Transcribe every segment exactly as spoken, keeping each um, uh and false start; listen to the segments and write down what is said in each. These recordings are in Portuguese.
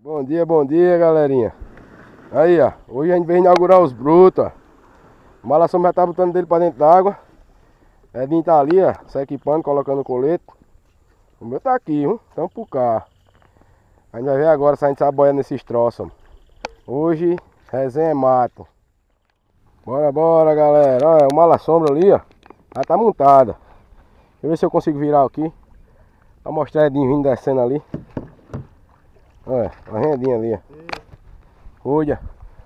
Bom dia, bom dia, galerinha. Aí, ó, hoje a gente veio inaugurar os brutos, ó. O Mala Sombra já tá botando dele pra dentro d'água. Edinho tá ali, ó, se equipando, colocando o colete. O meu tá aqui, hein? Tamo pro cá. A gente vai ver agora se a gente sabe boiar nesses troços, ó. Hoje, resenha é mato. Bora, bora, galera. Olha, o Mala Sombra ali, ó, já tá montada. Deixa eu ver se eu consigo virar aqui pra mostrar Edinho vindo descendo ali. Olha, a rendinha ali, ó. Cuida.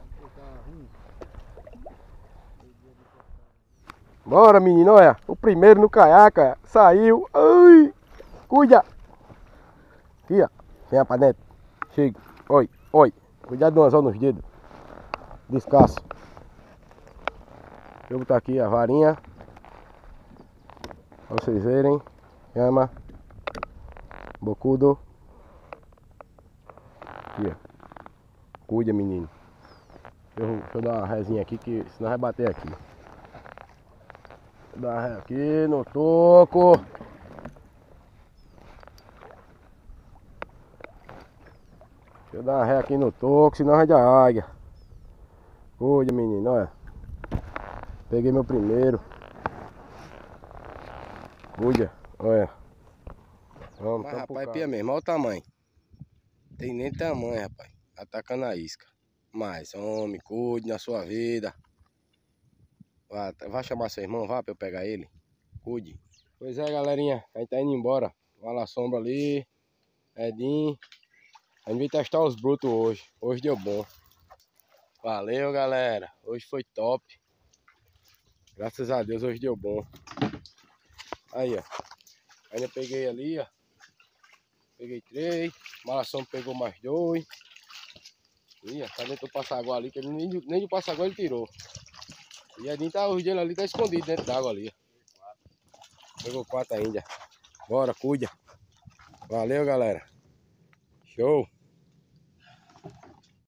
Bora, menino, olha. O primeiro no caiaque, ó. Saiu. Ai. Cuida. Aqui, ó. Venha pra dentro. Chega. Oi, oi. Cuidado de uma zona nos dedos. Descasso. Deixa eu botar aqui a varinha pra vocês verem. Chama. Bocudo. Aqui, ó. Cuida, menino. Deixa eu, deixa eu dar uma rezinha aqui, que senão vai bater aqui. Deixa eu dar uma ré aqui no toco. Deixa eu dar uma ré aqui no toco, senão vai dar águia. Cuida, menino, olha. Peguei meu primeiro. Cuida, olha. Vamos, mas, rapaz, pia mesmo, olha o tamanho. Tem nem tamanho, rapaz. Atacando a isca. Mas, homem, cuide na sua vida. Vá, vai chamar seu irmão, vá pra eu pegar ele. Cuide. Pois é, galerinha, a gente tá indo embora. Mala Sombra ali. Edinho. A gente veio testar os brutos hoje. Hoje deu bom. Valeu, galera. Hoje foi top. Graças a Deus, hoje deu bom. Aí, ó. Ainda peguei ali, ó. Peguei três. Mala Sombra pegou mais dois. Ih, tá dentro do passaguá ali, que ele nem, nem do passaguá ele tirou. E Edinho tá, os dele ali tá escondido dentro d'água ali. Pegou quatro ainda. Bora, cuida. Valeu, galera. Show.